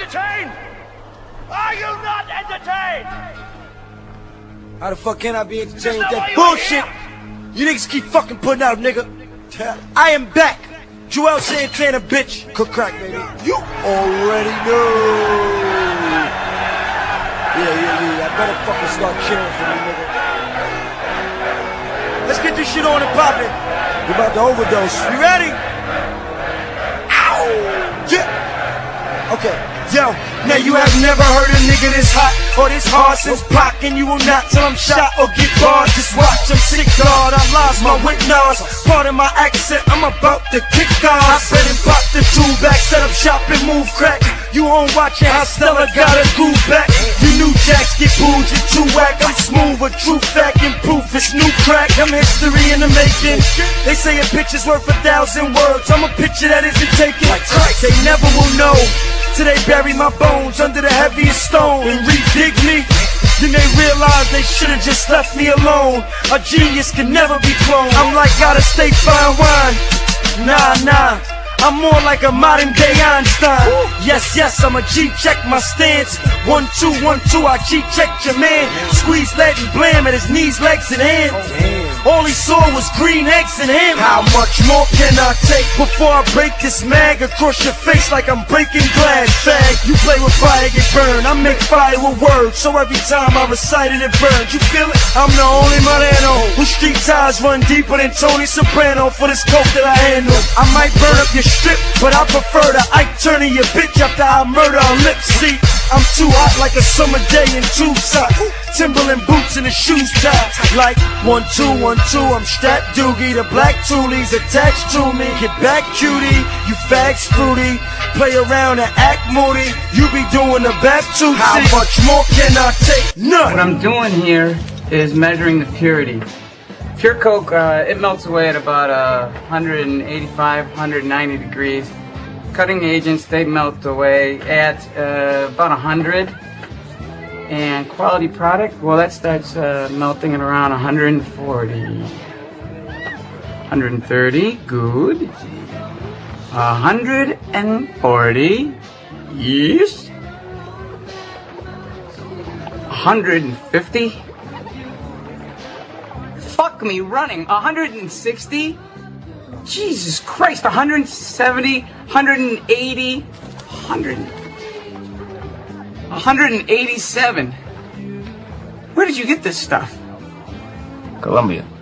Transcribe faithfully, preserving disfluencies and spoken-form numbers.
entertained? Are you not entertained? How the fuck can I be entertained with that bullshit? You niggas keep fucking putting out, nigga. I am back. Joel Santana, bitch. Cook crack, baby. You already know. Yeah, yeah, yeah. I better fucking start cheering for me, nigga. Let's get this shit on and poppin'. We're about to overdose. You ready? Ow! Yeah. Okay. Yo, now you have never heard a nigga this hot or this hard since Pac, and you will not till I'm shot or get barred. Just watch, I'm sick, God. I lost my witness. Part of my accent, I'm about to kick off. I said and pop the two back, set up shop and move crack. You home watching how Stella got a groove back. You new jacks get booed, you're too whack. I'm smooth, a true fact and proof it's new crack. I'm history in the making. They say a picture's worth a thousand words. I'm a picture that isn't taken. They never will know till they bury my bones under the heaviest stone and re-dig me. Then they realize they should've just left me alone. A genius can never be cloned. I'm like out of state fine wine. Nah, nah, I'm more like a modern day Einstein. Yes, yes, I'm a G-check my stance. One, two, one, two, I G-checked your man. Squeeze lead and blam at his knees, legs, and hands. All he saw was green eggs and ham. How much more can I take before I break this mag across your face like I'm breaking glass? Fag, you play with fire, get burned. I make fire with words, so every time I recite it, it burns. You feel it? I'm the only Moreno whose street ties run deeper than Tony Soprano for this coke that I handle. I might burn up your strip, but I prefer the Ike Turner your bitch after I murder a lip seat. I'm too hot like a summer day in tube socks, Timberland boots and the shoes tied. Like one, two, one, two, I'm strapped doogie. The black toolies attached to me. Get back, cutie, you fags fruity. Play around and act moody. You be doing the back too. How much more can I take? None. What I'm doing here is measuring the purity. Pure coke, uh, it melts away at about uh, one eighty-five, one ninety degrees. Cutting agents, they melt away at uh, about one hundred. And quality product, well, that starts uh, melting at around one forty. one thirty, good. one forty, yes. one fifty. Fuck me running. one sixty. Jesus Christ, one seventy, one eighty, one hundred. one eighty-seven. Where did you get this stuff? Colombia.